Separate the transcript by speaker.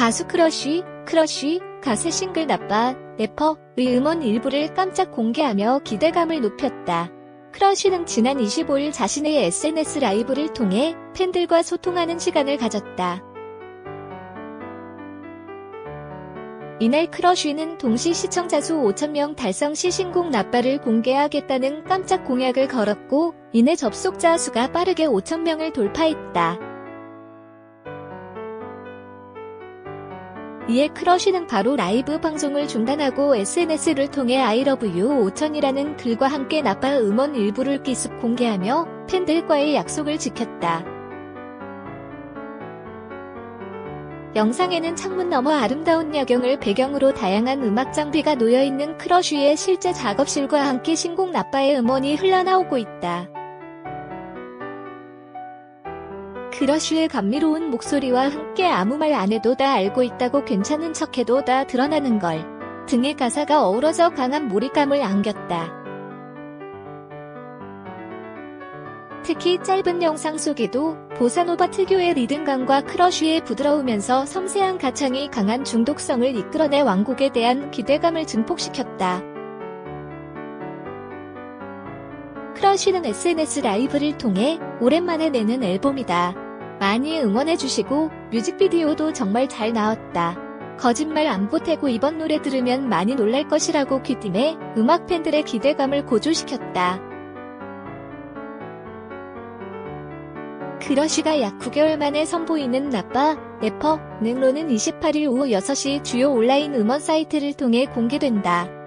Speaker 1: 가수 크러쉬, 가세 싱글 나빠, 래퍼의 음원 일부를 깜짝 공개하며 기대감을 높였다. 크러쉬는 지난 25일 자신의 SNS 라이브를 통해 팬들과 소통하는 시간을 가졌다. 이날 크러쉬는 동시 시청자 수 5,000명 달성 시 신곡 나빠를 공개하겠다는 깜짝 공약을 걸었고, 이내 접속자 수가 빠르게 5,000명을 돌파했다. 이에 크러쉬는 바로 라이브 방송을 중단하고 SNS를 통해 I love you 5000이라는 글과 함께 나빠 음원 일부를 기습 공개하며 팬들과의 약속을 지켰다. 영상에는 창문 너머 아름다운 야경을 배경으로 다양한 음악 장비가 놓여있는 크러쉬의 실제 작업실과 함께 신곡 나빠의 음원이 흘러나오고 있다. 크러쉬의 감미로운 목소리와 함께 아무 말 안 해도 다 알고 있다고 괜찮은 척해도 다 드러나는 걸 등의 가사가 어우러져 강한 몰입감을 안겼다. 특히 짧은 영상 속에도 보사노바 특유의 리듬감과 크러쉬의 부드러우면서 섬세한 가창이 강한 중독성을 이끌어내 완곡에 대한 기대감을 증폭시켰다. 크러쉬는 SNS 라이브를 통해 오랜만에 내는 앨범이다. 많이 응원해주시고 뮤직비디오도 정말 잘 나왔다. 거짓말 안 보태고 이번 노래 들으면 많이 놀랄 것이라고 귀띔해 음악 팬들의 기대감을 고조시켰다. 크러쉬가 약 9개월 만에 선보이는 나빠, 래퍼는 로는 28일 오후 6시 주요 온라인 음원 사이트를 통해 공개된다.